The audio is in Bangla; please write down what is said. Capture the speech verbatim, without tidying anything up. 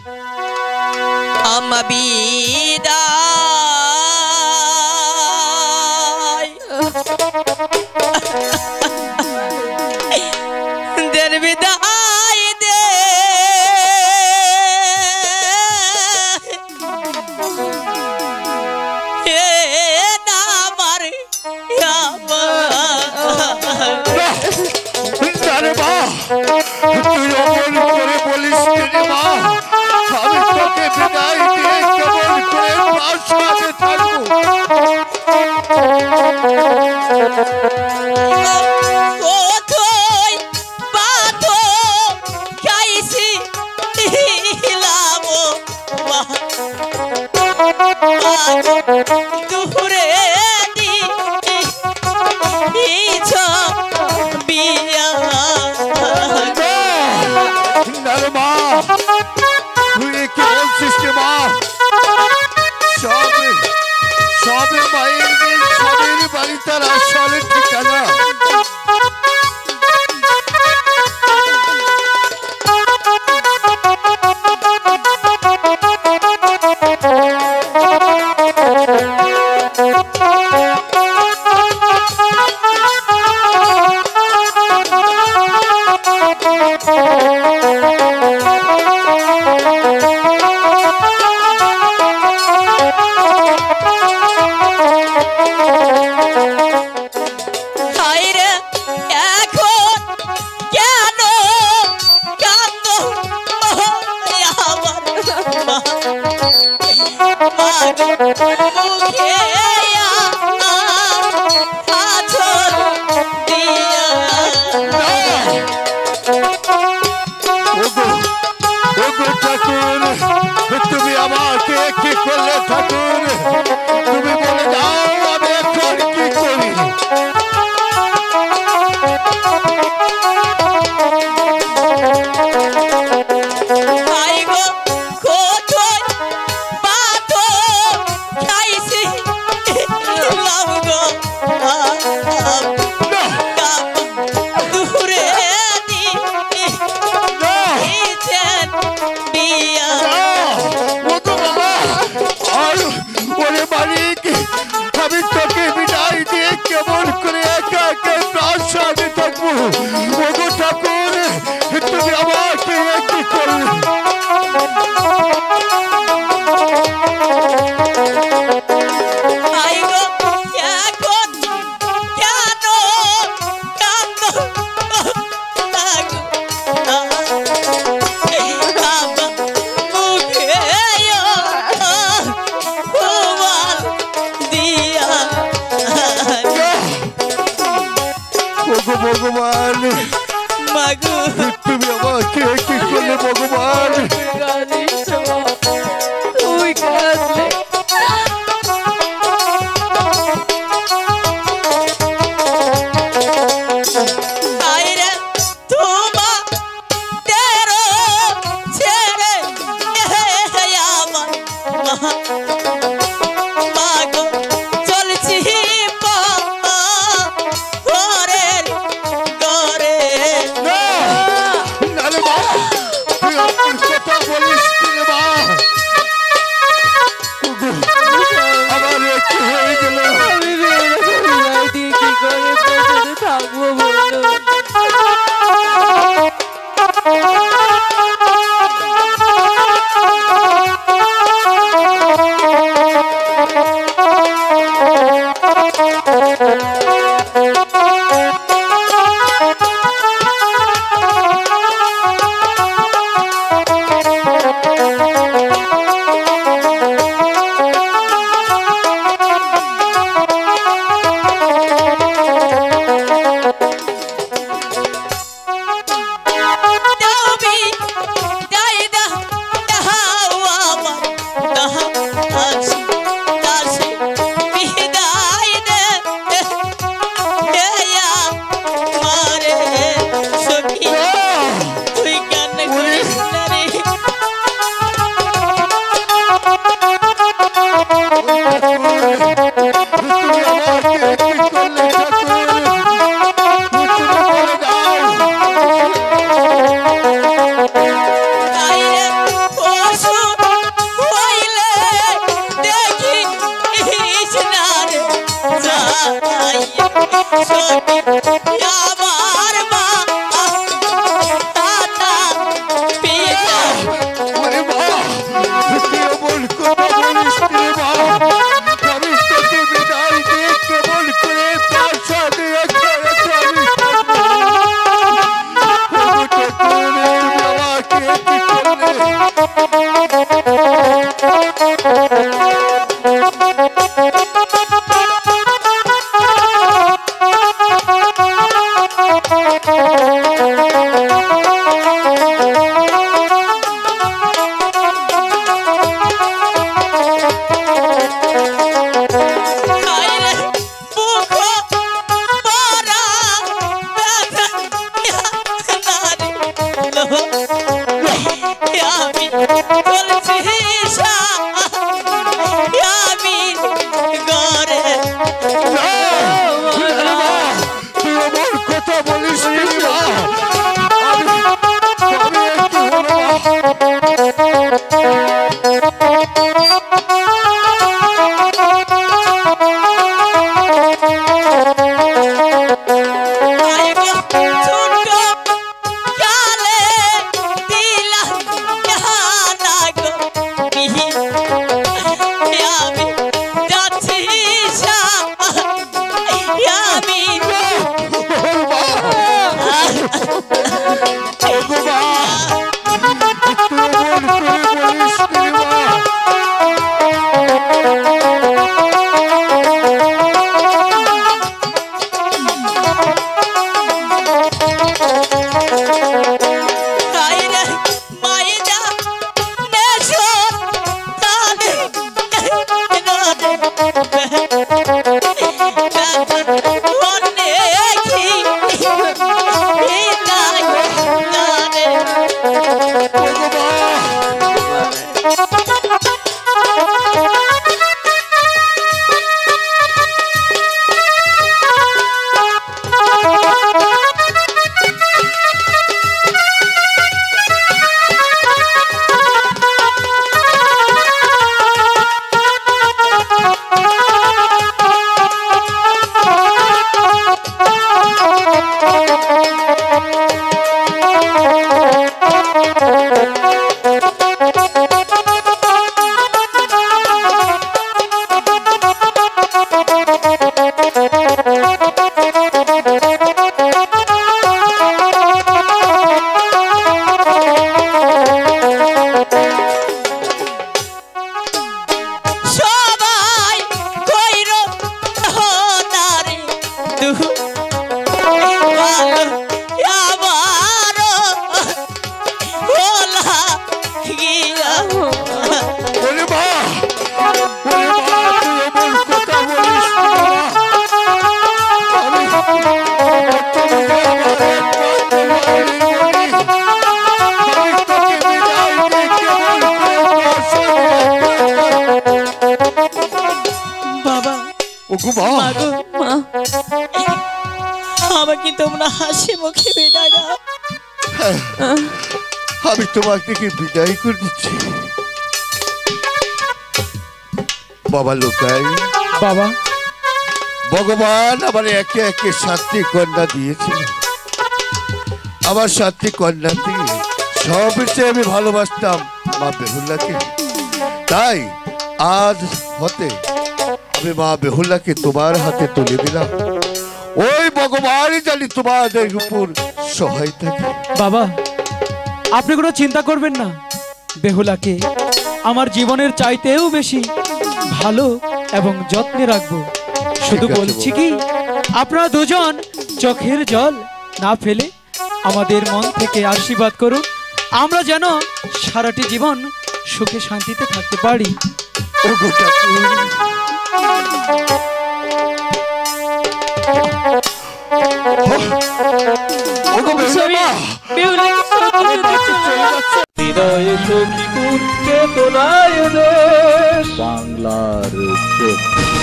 আম্মা বিদায় দের বিদায় দে হে না আমার আরে মা তুই অমন করে বলিস রে মা আমি তোকে বিদায় দিয়ে কেমন করে তার সাথে থাকবো কোথায় বাতো খাইছি লাবো দুপুরে দিছ বিয়া আরে মা তুই কি বলছিস রে মা সবে সবে মায়ের সবের বাড়ি তার আসলে ঠিকানা তুমি আমাকে কি করলে ঠাকুর তুমি বলে দাও আমি এখন কি করি আমি তোকে বিদায় দিয়ে কেমন করে একা একা তার সাথে থাকবো ওগো ঠাকুর তুমি আমাকে কি করলে বলছিস আমি ঘরে না, তুই আমার কথা বলিস নি মা। আমি আমি একটু হলো আমাকে তোমরা হাসি মুখে বিদায় দাও। আমি তোমাকে বিদায় করে দিচ্ছি বাবা লোকাই। বাবা, ভগবান আমার একে একে সাতটি কন্যা দিয়েছিল। আমার সাতটি কন্যা দিয়ে সবচেয়ে আমি ভালোবাসতাম মা বেহুল্লাকে। তাই আজ হতে আমি মা বেহুল্লাকে তোমার হাতে তুলে দিলাম। ওই ভগবানই জানি তোমাদের উপর সহায় থাকে। বাবা, আপনি কোনো চিন্তা করবেন না। বেহুলাকে আমার জীবনের চাইতেও বেশি ভালো এবং যত্নে রাখবো। শুধু বলছি কি, আপনারা দুজন চোখের জল না ফেলে আমাদের মন থেকে আশীর্বাদ করুন, আমরা যেন সারাটি জীবন সুখে শান্তিতে থাকতে পারি। ওগো ঠাকুর, ওগো বেহুলা, হৃদয়ে সখী কুঞ্চে তোলায় দেশ বাংলার চোখ।